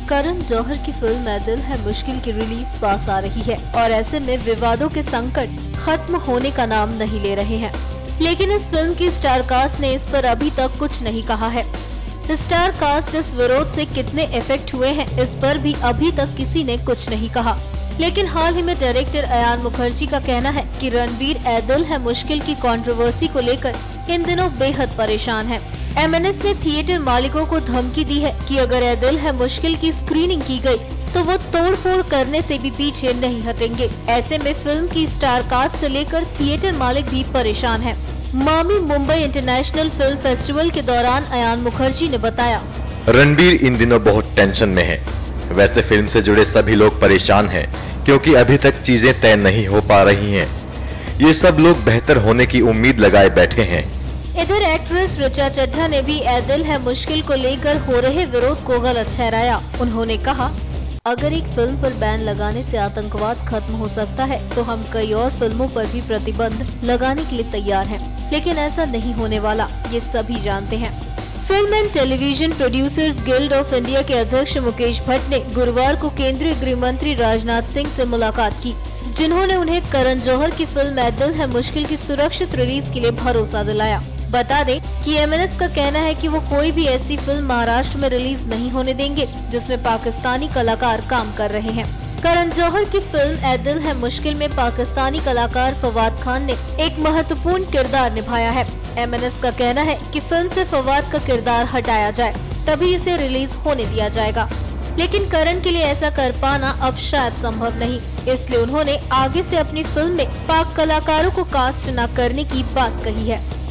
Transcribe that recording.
करण जौहर की फिल्म ए दिल है मुश्किल की रिलीज पास आ रही है और ऐसे में विवादों के संकट खत्म होने का नाम नहीं ले रहे हैं। लेकिन इस फिल्म की स्टार कास्ट ने इस पर अभी तक कुछ नहीं कहा है। स्टार कास्ट इस विरोध से कितने इफेक्ट हुए हैं, इस पर भी अभी तक किसी ने कुछ नहीं कहा। लेकिन हाल ही में डायरेक्टर अयान मुखर्जी का कहना है कि रणबीर ए दिल है मुश्किल की कंट्रोवर्सी को लेकर इन दिनों बेहद परेशान है। एमएनएस ने थिएटर मालिकों को धमकी दी है कि अगर ए दिल है मुश्किल की स्क्रीनिंग की गई तो वो तोड़फोड़ करने से भी पीछे नहीं हटेंगे। ऐसे में फिल्म की स्टार कास्ट से लेकर थिएटर मालिक भी परेशान है। मामी मुंबई इंटरनेशनल फिल्म फेस्टिवल के दौरान अयान मुखर्जी ने बताया, रणबीर इन दिनों बहुत टेंशन में है। वैसे फिल्म से जुड़े सभी लोग परेशान हैं क्योंकि अभी तक चीजें तय नहीं हो पा रही हैं। ये सब लोग बेहतर होने की उम्मीद लगाए बैठे हैं। इधर एक्ट्रेस ऋचा चड्ढा ने भी ए दिल है मुश्किल को लेकर हो रहे विरोध को गलत ठहराया। उन्होंने कहा, अगर एक फिल्म पर बैन लगाने से आतंकवाद खत्म हो सकता है तो हम कई और फिल्मों पर भी प्रतिबंध लगाने के लिए तैयार हैं। लेकिन ऐसा नहीं होने वाला, ये सभी जानते हैं। Film and television producers guild of India के अध्यक्ष मुकेश भट्ट ने गुरुवार को केंद्रीय गृह मंत्री राजनाथ सिंह से मुलाकात की, जिन्होंने उन्हें करण जौहर की फिल्म ए दिल है मुश्किल की सुरक्षित रिलीज के लिए भरोसा दिलाया। बता दें कि एमएनएस का कहना है कि वो कोई भी ऐसी फिल्म महाराष्ट्र में रिलीज नहीं होने देंगे जिसमें पाकिस्तानी कलाकार काम कर रहे हैं। करण जौहर की फिल्म ए दिल है मुश्किल में पाकिस्तानी कलाकार फवाद खान ने एक महत्वपूर्ण किरदार निभाया है। एमएनएस का कहना है कि फिल्म से फवाद का किरदार हटाया जाए तभी इसे रिलीज होने दिया जाएगा। लेकिन करण के लिए ऐसा कर पाना अब शायद संभव नहीं, इसलिए उन्होंने आगे से अपनी फिल्म में पाक कलाकारों को कास्ट न करने की बात कही है।